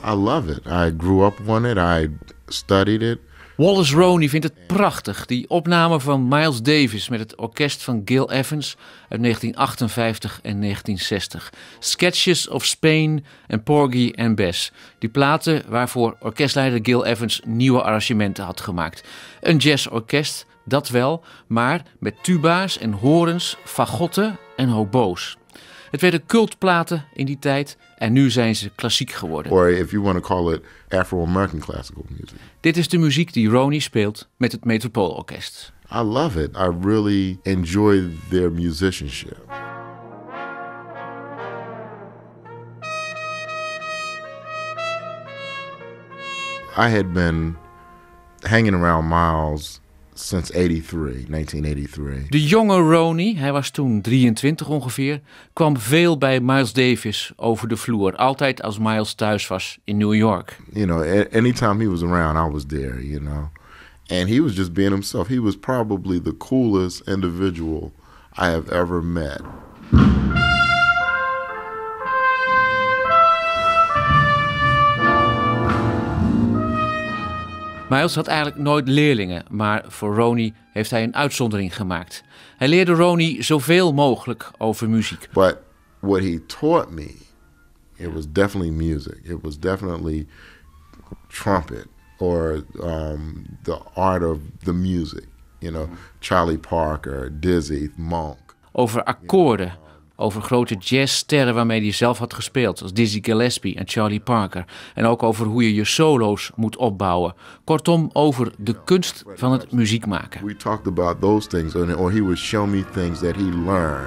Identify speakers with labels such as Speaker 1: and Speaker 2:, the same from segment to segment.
Speaker 1: I love it. I grew up on it. I studied it.
Speaker 2: Wallace Roney vindt het prachtig, die opname van Miles Davis met het orkest van Gil Evans uit 1958 en 1960. Sketches of Spain en Porgy and Bess. Die platen waarvoor orkestleider Gil Evans nieuwe arrangementen had gemaakt. Een jazzorkest, dat wel, maar met tuba's en horens, fagotten en hobo's. Het werden cultplaten in die tijd en nu zijn ze klassiek geworden.
Speaker 1: Or if you want to call it Afro-American classical music.
Speaker 2: Dit is de muziek die Roney speelt met het Metropoolorkest.
Speaker 1: I love it. I really enjoy their musicianship. I had been hanging around Miles since 1983.
Speaker 2: De jonge Roney, hij was toen 23 ongeveer, kwam veel bij Miles Davis over de vloer. Altijd als Miles thuis was in New York.
Speaker 1: You know, anytime he was around, I was there, you know. And he was just being himself. He was probably the coolest individual I have ever met.
Speaker 2: Miles had eigenlijk nooit leerlingen, maar voor Roney heeft hij een uitzondering gemaakt. Hij leerde Roney zoveel mogelijk over muziek.
Speaker 1: But what he taught me, it was definitely music. It was definitely trumpet or the art of the music. You know, Charlie Parker, Dizzy, Monk.
Speaker 2: Over akkoorden, over grote jazzsterren waarmee hij zelf had gespeeld, als Dizzy Gillespie en Charlie Parker. En ook over hoe je solo's moet opbouwen. Kortom, over de kunst van het muziek maken.
Speaker 1: We talked about those things, or he would show me things that he learned.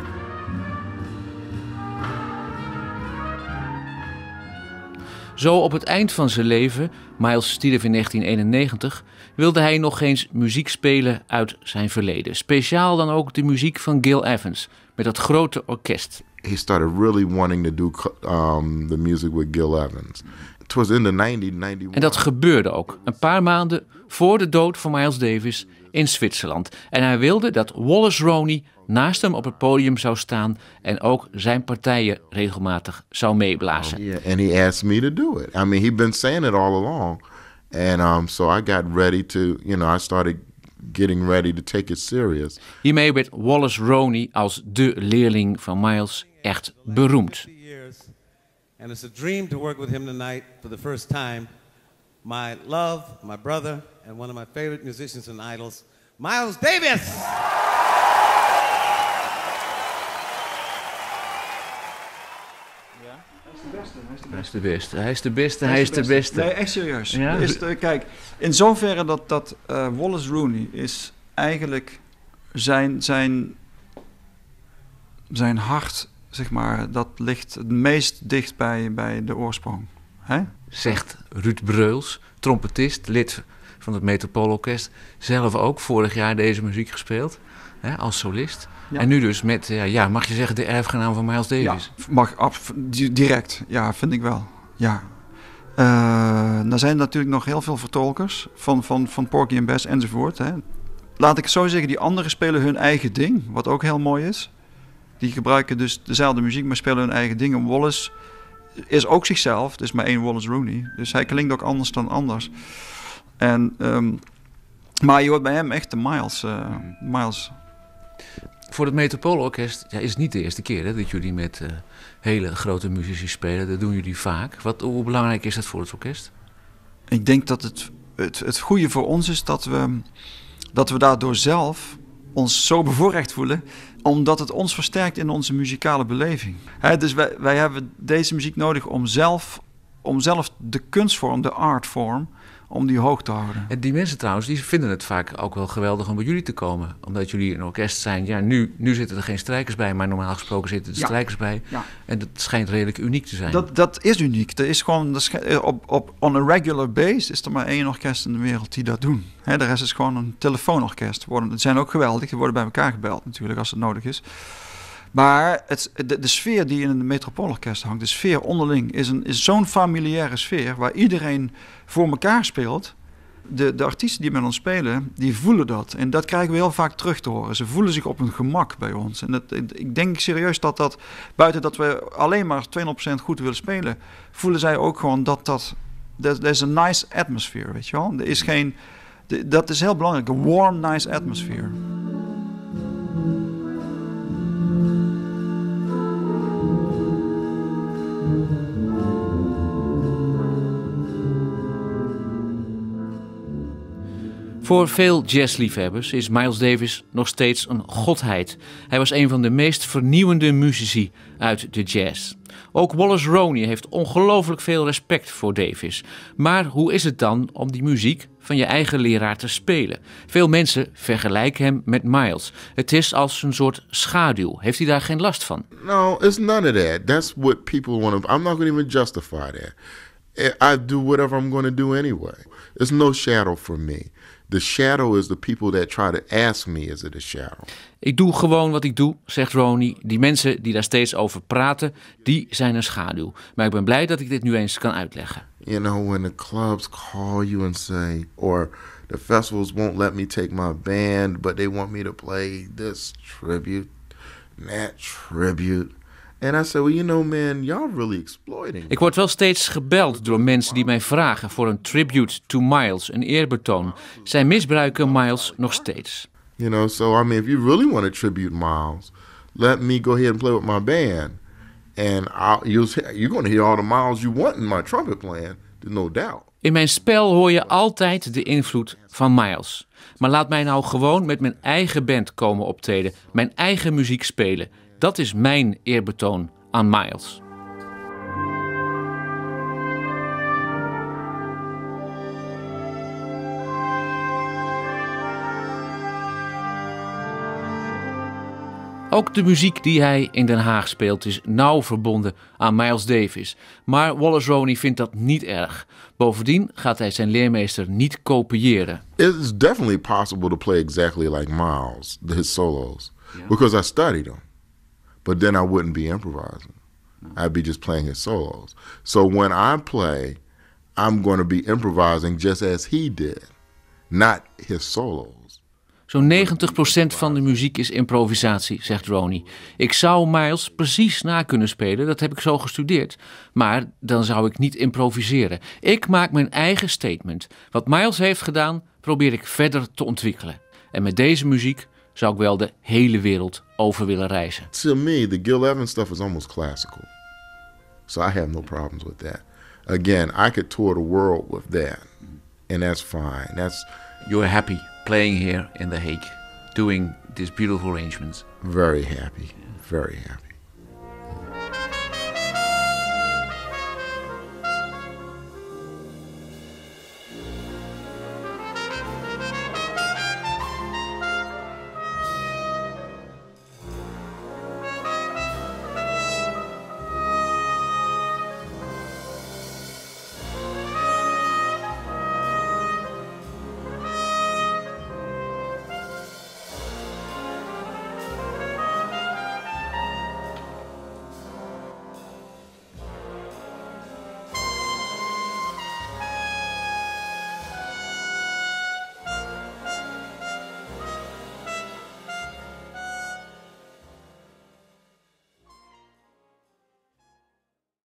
Speaker 2: Zo op het eind van zijn leven, Miles stierf in 1991, wilde hij nog eens muziek spelen uit zijn verleden. Speciaal dan ook de muziek van Gil Evans, met dat grote orkest.
Speaker 1: He started really wanting to do the music with Gil Evans. It was in the 1991.
Speaker 2: En dat gebeurde ook, een paar maanden voor de dood van Miles Davis in Zwitserland. En hij wilde dat Wallace Roney naast hem op het podium zou staan en ook zijn partijen regelmatig zou meeblazen.
Speaker 1: Yeah, and he asked me to do it. I mean, he'd been saying it all along. And so I got ready to, you know, I started getting ready to take it serious.
Speaker 2: Hiermee werd Wallace Roney als de leerling van Miles echt beroemd.
Speaker 3: And it's a dream to work with him tonight for the first time. My love, my brother, and one of my favorite musicians and idols, Miles Davis!
Speaker 2: Hij is de beste, hij is de beste, hij is de beste.
Speaker 4: Nee, echt serieus.
Speaker 2: Ja?
Speaker 4: Kijk, in zoverre dat Wallace Roney is eigenlijk zijn hart, zeg maar, dat ligt het meest dicht bij de oorsprong. Hè?
Speaker 2: Zegt Ruud Breuls, trompetist, lid van het Metropoolorkest. Zelf ook vorig jaar deze muziek gespeeld, hè, als solist. Ja. En nu dus met, mag je zeggen, de erfgenaam van Miles Davis?
Speaker 4: Ja, mag direct. Ja, vind ik wel. Ja. Er zijn natuurlijk nog heel veel vertolkers van Porgy and Bess enzovoort. Hè. Laat ik het zo zeggen, die anderen spelen hun eigen ding, wat ook heel mooi is. Die gebruiken dus dezelfde muziek, maar spelen hun eigen ding. En Wallace is ook zichzelf, dus maar één Wallace Roney. Dus hij klinkt ook anders dan anders. En, maar je hoort bij hem echt de Miles.
Speaker 2: Voor het Metropoolorkest is het niet de eerste keer, hè, dat jullie met hele grote muzici spelen. Dat doen jullie vaak. Hoe belangrijk is dat voor het orkest?
Speaker 4: Ik denk dat het goede voor ons is dat we daardoor zelf ons zo bevoorrecht voelen, omdat het ons versterkt in onze muzikale beleving. Dus wij hebben deze muziek nodig om zelf de kunstvorm, de artvorm, om die hoog te houden.
Speaker 2: En die mensen trouwens, die vinden het vaak ook wel geweldig om bij jullie te komen. Omdat jullie een orkest zijn. Ja, nu zitten er geen strijkers bij, maar normaal gesproken zitten er strijkers bij. Ja. En dat schijnt redelijk uniek te zijn.
Speaker 4: Dat is uniek. Er is gewoon, on a regular base is er maar één orkest in de wereld die dat doen. De rest is gewoon een telefoonorkest. Die zijn ook geweldig. Die worden bij elkaar gebeld natuurlijk als het nodig is. Maar de sfeer die in een Metropoolorkest hangt, de sfeer onderling, is zo'n familiaire sfeer waar iedereen voor elkaar speelt. De artiesten die met ons spelen, die voelen dat. En dat krijgen we heel vaak terug te horen. Ze voelen zich op hun gemak bij ons. En ik denk serieus dat buiten dat we alleen maar 200% goed willen spelen, voelen zij ook gewoon dat there's a nice atmosphere, weet je wel. Er is geen... Dat is heel belangrijk. Een warm, nice atmosphere.
Speaker 2: Voor veel jazzliefhebbers is Miles Davis nog steeds een godheid. Hij was een van de meest vernieuwende muzici uit de jazz. Ook Wallace Roney heeft ongelooflijk veel respect voor Davis. Maar hoe is het dan om die muziek van je eigen leraar te spelen? Veel mensen vergelijken hem met Miles. Het is als een soort schaduw. Heeft hij daar geen last van?
Speaker 1: No, it's none of that. That's what people want to... I'm not going to even justify that. I do whatever I'm going to do anyway. There's no shadow for me. The shadow is the people that try to ask me, is it a shadow?
Speaker 2: Ik doe gewoon wat ik doe, zegt Roney. Die mensen die daar steeds over praten, die zijn een schaduw. Maar ik ben blij dat ik dit nu eens kan uitleggen.
Speaker 1: You know, when the clubs call you and say, or the festivals won't let me take my band, but they want me to play this tribute, that tribute. And I said, well, you know, man, y'all really exploiting.
Speaker 2: Ik word wel steeds gebeld door mensen die mij vragen voor een tribute to Miles, een eerbetoon. Zij misbruiken Miles nog steeds.
Speaker 1: You know, so I mean, if you really want to tribute Miles, let me go ahead and play with my band. And you're going to hear all the Miles you want in my trumpet playing, there's no doubt.
Speaker 2: In mijn spel hoor je altijd de invloed van Miles. Maar laat mij nou gewoon met mijn eigen band komen optreden, mijn eigen muziek spelen. Dat is mijn eerbetoon aan Miles. Ook de muziek die hij in Den Haag speelt is nauw verbonden aan Miles Davis. Maar Wallace Roney vindt dat niet erg. Bovendien gaat hij zijn leermeester niet kopiëren.
Speaker 1: It is definitely possible to play exactly like Miles, his solos, because I studied them. But then I wouldn't be improvising. I'd be just playing his solos. So when I play, I'm going to be improvising just as he did, not his solos.
Speaker 2: Zo'n 90% van de muziek is improvisatie, zegt Roney. Ik zou Miles precies na kunnen spelen, dat heb ik zo gestudeerd. Maar dan zou ik niet improviseren. Ik maak mijn eigen statement. Wat Miles heeft gedaan, probeer ik verder te ontwikkelen. En met deze muziek zou ik wel de hele wereld over willen reizen.
Speaker 1: To me, the Gil Evans stuff is almost classical. So I have no problems with that. Again, I could tour the world with that. And that's fine.
Speaker 2: You're happy playing here in The Hague, doing these beautiful arrangements?
Speaker 1: Very happy. Very happy.